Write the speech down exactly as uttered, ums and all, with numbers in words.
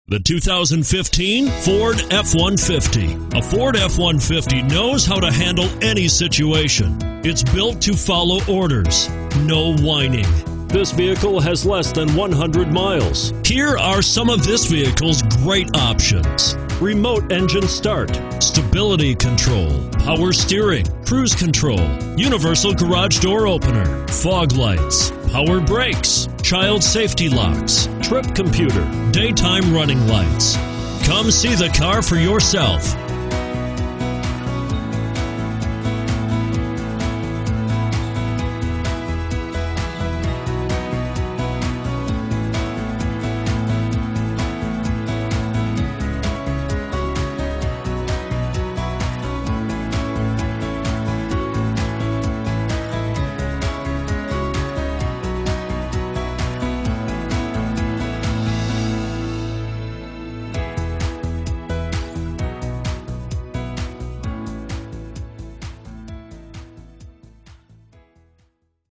The two thousand fifteen Ford F one fifty. A Ford F one fifty knows how to handle any situation. It's built to follow orders, no whining. This vehicle has less than one hundred miles. Here are some of this vehicle's great options: remote engine start, stability control, power steering, cruise control, universal garage door opener, fog lights, power brakes, child safety locks, trip computer, daytime running lights. Come see the car for yourself.